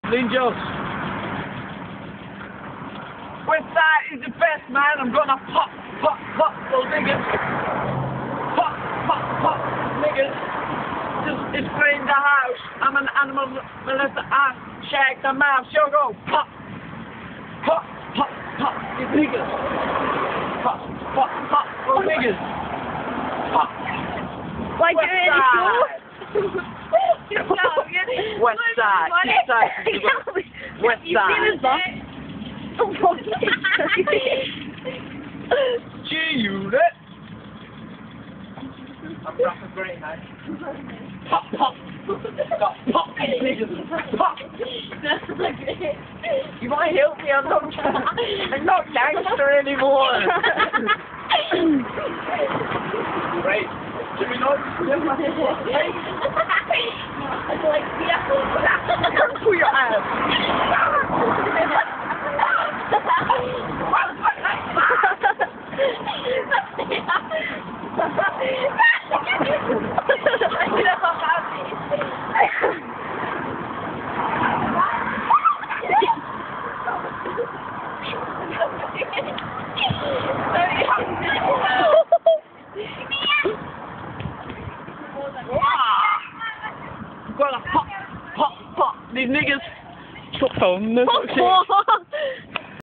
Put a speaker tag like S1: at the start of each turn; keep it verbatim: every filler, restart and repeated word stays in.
S1: Ninjas. Ootside is the best, man. I'm gonna pop, pop, pop those niggas. Pop, pop, pop niggas. Just explain the house. I'm an animal molester. I shag the mouth. Show go. Pop, pop, pop, pop these niggas. Pop, pop, pop those niggas. Pop.
S2: Like you're in the school?
S1: West side, east side, west side. G-Unit. I'm rapping great, man. Pop, pop. Stop, pop, niggas. Pop. You might help me, I'm not, I'm not gangster anymore. Great. Jimmy, no,
S2: It's like, yeah.
S1: pull your ass. Gonna pop, pop, pop these niggas. Stop on this.